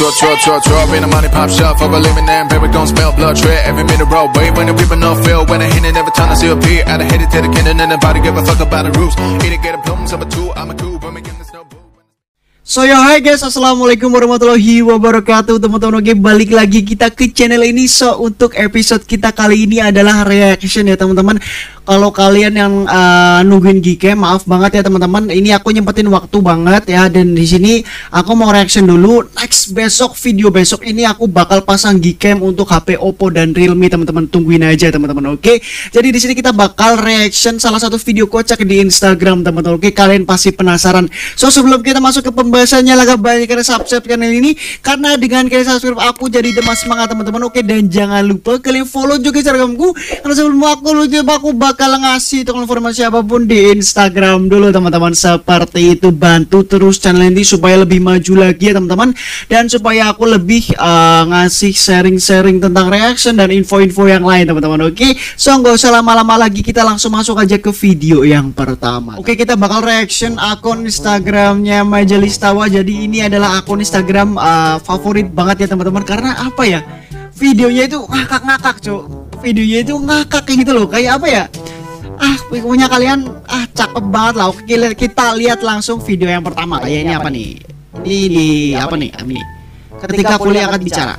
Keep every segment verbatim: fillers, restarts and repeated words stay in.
Drop, drop, drop, drop in the money pop shop. For a living and baby gon' smell blood tread every minute road. Wait when the people no feel when I hit it every time I see a beat. Out of hit it to the cannon and nobody give a fuck about the roofs. Eat it, get a plums of a two, I'm a cool, but me get the snow. So yo hai guys, assalamualaikum warahmatullahi wabarakatuh teman-teman. Oke, balik lagi kita ke channel ini. So untuk episode kita kali ini adalah reaction ya teman-teman. Kalau kalian yang uh, nungguin Gcam, maaf banget ya teman-teman. Ini aku nyempetin waktu banget ya. Dan di sini aku mau reaction dulu. Next besok, video besok ini aku bakal pasang Gcam untuk H P Oppo dan Realme teman-teman. Tungguin aja teman-teman. Oke. Jadi di sini kita bakal reaction salah satu video kocak di Instagram teman-teman. Oke, kalian pasti penasaran. So sebelum kita masuk ke pembahasannya, lah banyak kalian subscribe channel ini karena dengan kalian subscribe aku jadi demas semangat teman-teman. Oke, dan jangan lupa kalian follow juga Instagramku karena sebelum aku lucu aku bakal ngasih informasi apapun di Instagram dulu teman-teman. Seperti itu, bantu terus channel ini supaya lebih maju lagi ya teman-teman, dan supaya aku lebih uh, ngasih sharing-sharing tentang reaction dan info-info yang lain teman-teman. Oke, so nggak usah lama-lama lagi, kita langsung masuk aja ke video yang pertama. Oke, kita bakal reaction akun Instagramnya Majelis Tawa. Jadi ini adalah akun Instagram uh, favorit banget ya teman-teman. Karena apa ya, videonya itu ngakak-ngakak cok. Videonya itu ngakak kayak gitu loh. Kayak apa ya, ah pokoknya kalian ah cakep banget lah. Oke, kita lihat langsung video yang pertama. Kayak ini apa nih? Ini di apa nih? Ini ketika kuliah akan bicara.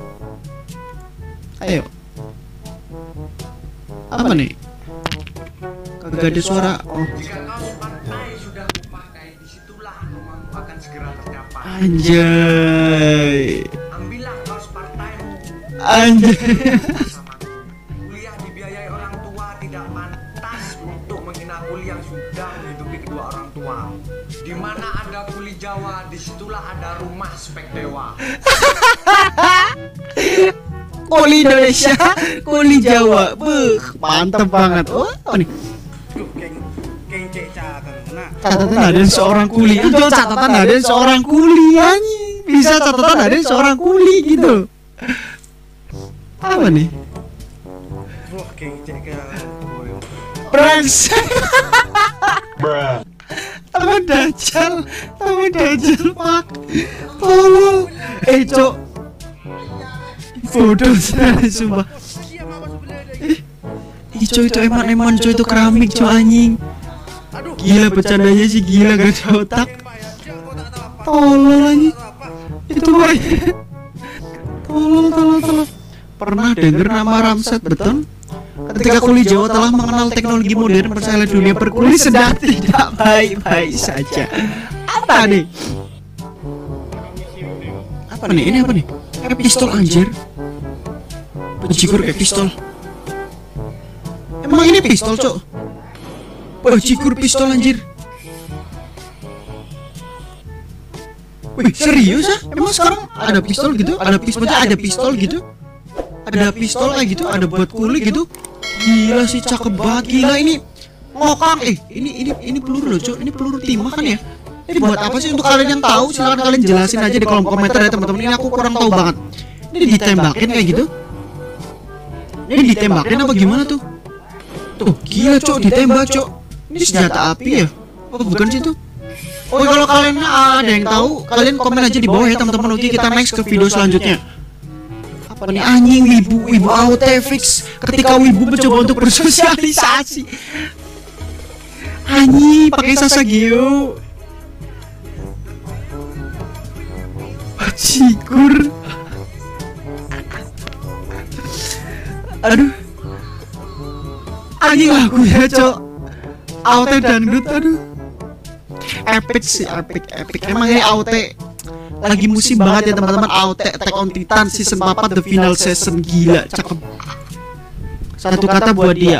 Ayo, apa nih? Kagak ada suara. Oh, anjay. Ambillah kaos part-time. Anjay. Kuliah dibiayai orang tua tidak pantas untuk menghina kuliah yang sudah menghidupi kedua orang tua. Di mana ada kuli Jawa, disitulah ada rumah spek dewa. Kuli Indonesia, kuli Jawa. Beuh, mantep banget. Oh, apa nih? Catatan ada seorang kuli. Itu catatan ada seorang kuli anjing. Bisa catatan ada seorang kuli gitu. Apa nih? Brengsek. Temen dajal, temen dajal pak. Tolong. Eh cok, bodoh sekali sumpah. Eh, cok itu eman-eman cok, itu keramik cok anjing. Gila bercandanya sih, gila gak ada otak. Tolong anjing. Itu baik. Tolong, tolong, tolong. Pernah denger nama Ramset Beton? Ketika kuli Jawa telah mengenal teknologi modern, percayalah dunia perkuli sedang tidak baik-baik saja. Apa nih? Apa nih? Ini apa nih? Kayak pistol anjir. Bajigur kayak pistol. Emang ini pistol cok? Bajigur pistol anjir. Wih serius ya? Emang sekarang ada pistol gitu? Ada pistol, ada pistol gitu? Ada pistol kayak gitu? Ada buat kulit gitu? Gila sih, cakep banget. Gila ini ngokang. Eh ini ini ini peluru loh cok. Ini peluru timah kan ya? Ini buat apa sih? Untuk kalian yang tahu silahkan kalian jelasin aja di kolom komentar ya teman-teman. Ini aku kurang tahu banget. Ini ditembakin kayak gitu? Ini ditembakin apa gimana tuh? Tuh gila cok, ditembak cok. Ini senjata api ya? Oh bukan sih tuh. Oh kalau kalian ada yang tahu, kalian komen aja di bawah ya teman-teman. Oke, kita next ke video selanjutnya. Apa nih anjing? Wibu, wibu auto fix. Ketika wibu mencoba untuk bersosialisasi. Anjing pakai Sasageo. Bajigur. Aduh. Anjing lagu ya cok. Auto dangdut, aduh. Epic sih, epic, epic. Emang ini A O T lagi musim banget ya teman-teman. A O T Attack on Titan season empat the final season. Gila, cakep. Satu kata buat dia.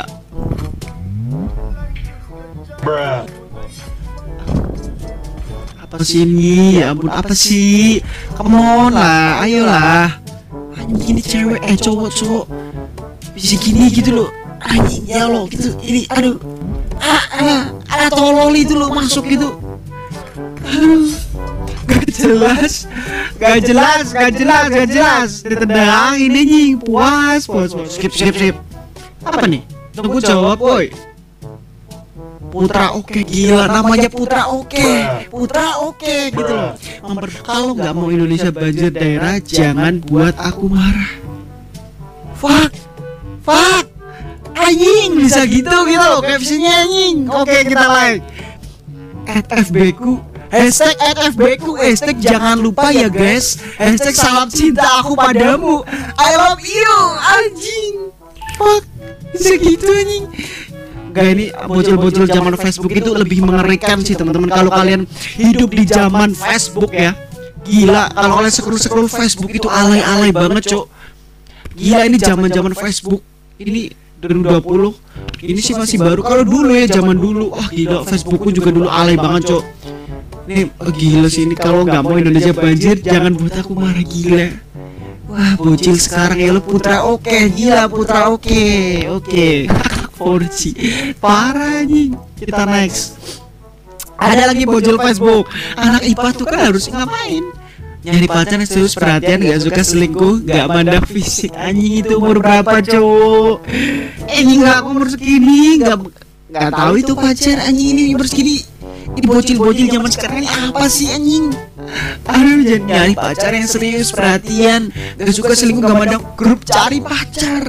Apa sih ini? Ya ampun, apa sih? Come on lah, ayolah. Anjing ini cewek, eh cowok cowok bisa gini gitu loh. Anjing ya lo gitu. Ini aduh. Ah, ah, ada tolol itu loh masuk gitu. Aduh, gak jelas, gak jelas, gak jelas, gak jelas. Ditendang ini nying, puas, puas, puas. Skip, skip, skip. Apa nih? Tunggu jawab, boy. Putra Oke, gila namanya Putra Oke, Putra Oke gitu loh. Memper- kalau nggak mau Indonesia banjir daerah, jangan buat aku marah. Fuck, fuck, anjing bisa gitu gitu loh captionnya anjing. Oke kita like. At F B ku, hashtag at F B ku, hashtag jangan lupa ya guys, hashtag salam cinta aku padamu, I love you, anjing. Fuck, bisa gitu anjing. Gak, ini bocil-bocil zaman Facebook itu lebih mengerikan sih teman-teman. Kalau kalian hidup di zaman Facebook ya, gila. Kalau kalian scroll-scroll Facebook itu alay-alay banget cok. Gila ini zaman-zaman Facebook. Ini dua ribu dua puluh. Ini sih masih baru. Kalau dulu ya zaman dulu, wah gila Facebookku juga dulu alay banget cok. Nih oh, gila sih ini kalau nggak mau Indonesia banjir, jangan buat aku marah gila. Wah bocil sekarang ya lo Putra Oke, gila Putra Oke, oke. four G parah nih. Kita next. Ada lagi bocil Facebook. Anak I P A tuh kan harus ngapain? Nyari pacar yang serius perhatian, gak suka selingkuh, gak mandang fisik. Anjing itu umur berapa cowok? Eh ini gak umur segini, gak gak tahu itu pacar anjing ini umur segini. Ini bocil-bocil zaman sekarang ini apa sih anjing? Aduh jangan nyari pacar yang serius perhatian, gak suka selingkuh, gak mandang grup cari pacar.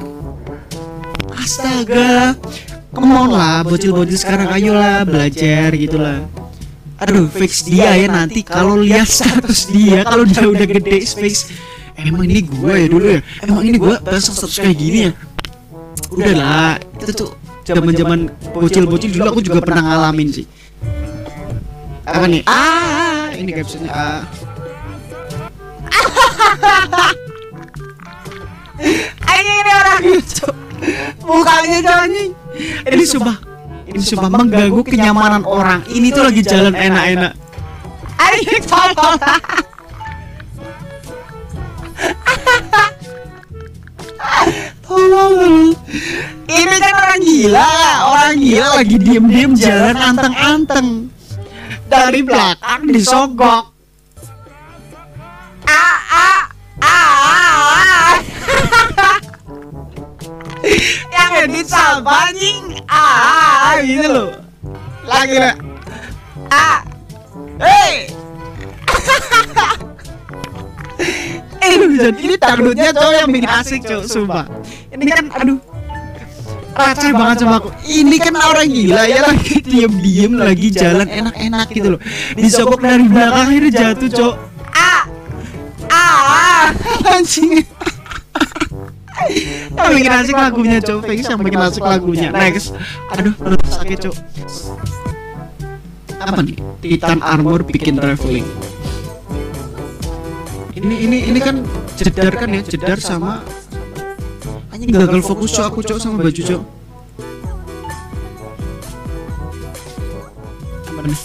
Astaga, come on lah bocil-bocil sekarang, ayolah belajar gitulah. Aduh fix dia ya nanti kalau lihat status dia kalau dia udah gede space. Emang ini gua ya dulu ya, emang ini gua pasang status kayak gini ya. Udahlah itu tuh zaman-zaman bocil-bocil dulu aku juga pernah ngalamin sih. Apa nih? Ah ini captionnya ah. Anjing ini orang itu mukanya anjing. Ini sumpah, ini sumpah mengganggu kenyamanan orang. Ini tuh lagi jalan enak-enak. Anjing tolong. Tolong. Ini kan orang gila, orang gila lagi diem-diem jalan anteng-anteng. Dari belakang disogok. Ah ah ah. Yang edit sampah anjing. Ah, gitu loh. Lagi lah. Ah. Hey. Eh, ini dangdutnya cowok yang bikin asik cowok, sumpah. Ini kan aduh. Receh banget sama aku. Ini kan orang gila ya lagi diem-diem lagi jalan enak-enak gitu loh. Disogok dari belakang akhirnya jatuh cowok. Ah. Ah. Anjing. Yang bikin asik lagunya cok, Fix yang bikin asik lagunya. Next, aduh, aduh sakit cok. Apa nih? Titan Armor bikin traveling. Ini ini ini kan jedar kan ya, jedar sama. Anjing gagal fokus cok aku cok sama baju cok. Apa nih?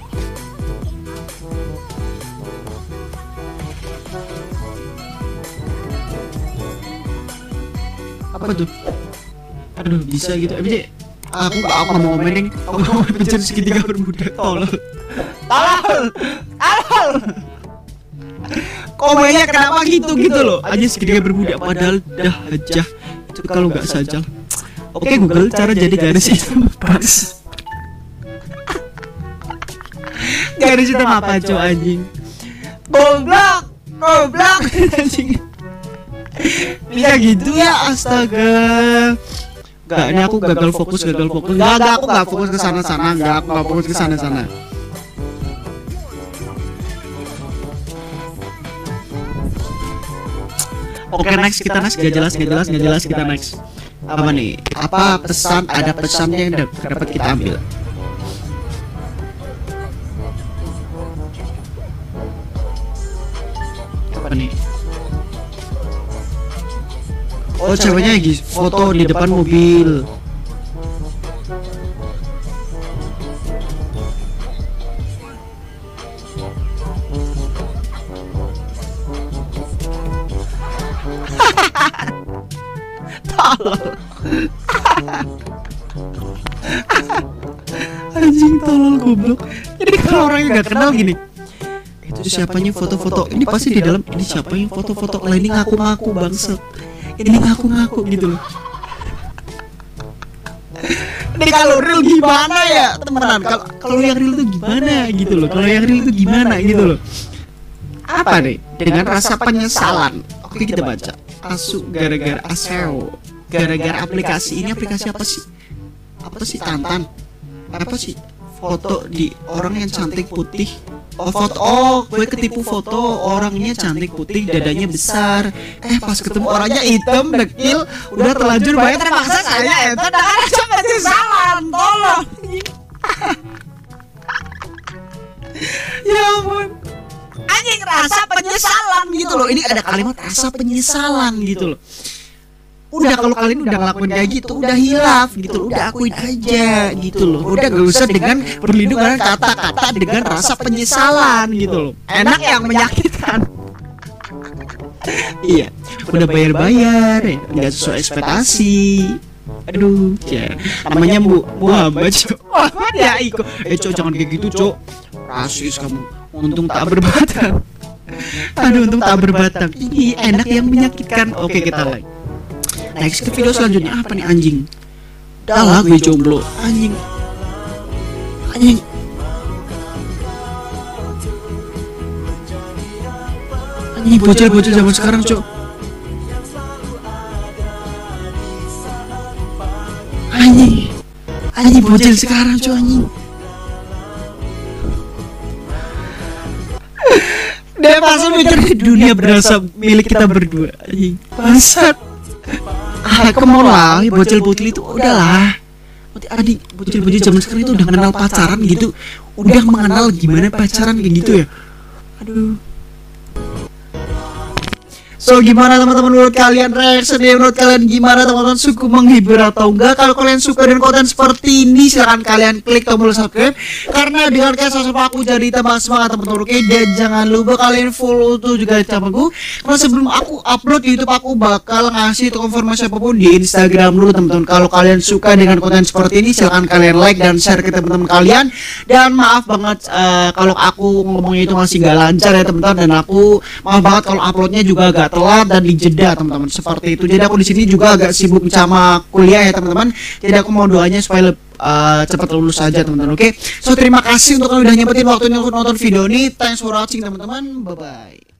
Apa tuh? Aduh bisa gitu. Abis aku gak aku mau ngomenin. Aku mau pencet segitiga bermuda. Tolol. Tolol. Tolol. Komennya kenapa gitu gitu loh? Aja segitiga bermuda padahal dah aja. Itu kalau nggak sajal. Oke Google cara jadi garis hitam pas. Garis hitam apa cow anjing? Goblok. Goblok anjing. Bisa gitu ya, astaga. Gak, ini aku gagal fokus, gagal fokus. Gak, gak, aku gak fokus ke sana-sana. Gak, aku gak fokus ke sana-sana. Oke, next kita next. Gak jelas, gak jelas, gak jelas kita next. Apa nih? Apa pesan? Ada pesannya yang dapat kita ambil. Apa nih? Oh ceweknya lagi foto di depan mobil. Tolol. Anjing tolol goblok. Jadi kalau orangnya gak kenal gini, itu siapanya foto-foto. Ini pasti di dalam. Ini siapa yang foto-foto? Lah ini ngaku-ngaku bangsat. Ini ngaku-ngaku gitu loh. Ini kalau real gimana ya temenan? Kalau kalau yang real itu gimana gitu loh? Kalau yang real itu gimana gitu loh? Apa nih? Dengan rasa penyesalan. Oke kita baca. Asu gara-gara aseo. Gara-gara aplikasi ini aplikasi apa sih? Apa sih Tantan? Apa sih? Foto di orang yang cantik putih. Oh foto, oh gue ketipu foto orangnya cantik putih, dadanya besar. Eh pas ketemu orangnya hitam, dekil, udah terlanjur banyak terpaksa saya enter dengan rasa penyesalan, tolong. Ya ampun, anjing rasa penyesalan gitu loh. Ini ada kalimat rasa penyesalan gitu loh. Udah kalau kalian udah ngelakuin kayak gitu, udah hilaf gitu loh, udah akuin aja gitu loh. Udah gak usah dengan perlindungan kata-kata dengan rasa penyesalan gitu loh. Enak yang menyakitkan. Iya, udah bayar-bayar, ya, nggak sesuai ekspektasi. Aduh, ya. Namanya Bu Muhammad, Cok. Muhammad ya Iko. Eh, Cok jangan kayak gitu, Cok. Rasis kamu. Untung tak berbatang. Aduh, untung tak berbatang. Ini enak yang menyakitkan. Oke, kita like. Next ke video selanjutnya apa nih anjing? Dah gue jomblo anjing. Anjing. Anjing bocil-bocil zaman sekarang, Cok. Anjing. Anjing bocil sekarang, Cok anjing. Dia pasti mikir dunia berasa milik kita berdua anjing. Bangsat. Ah, kamu lah, bocil-bocil itu udahlah. Adik, bocil-bocil zaman sekarang itu udah mengenal pacaran gitu, udah mengenal gimana pacaran kayak gitu ya. Aduh. So gimana teman-teman menurut kalian, reaksi menurut kalian gimana teman-teman, cukup menghibur atau enggak? Kalau kalian suka dengan konten seperti ini silahkan kalian klik tombol subscribe, karena dengan kalian subscribe aku jadi tambah semangat teman-teman. Oke, dan jangan lupa kalian follow tuh juga channelku, karena sebelum aku upload di YouTube aku bakal ngasih informasi apapun di Instagram dulu teman-teman. Kalau kalian suka dengan konten seperti ini silahkan kalian like dan share ke teman-teman kalian. Dan maaf banget uh, kalau aku ngomongnya itu masih gak lancar ya teman-teman, dan aku maaf banget kalau uploadnya juga gak telat dan dijeda teman-teman, seperti itu. Jadi aku di sini juga agak sibuk sama kuliah ya teman-teman. Jadi aku mau doanya supaya uh, cepat lulus saja teman-teman. Oke, okay? So terima kasih untuk kalian udah nyempetin waktunya untuk nonton video ini. Thanks for watching teman-teman. Bye bye.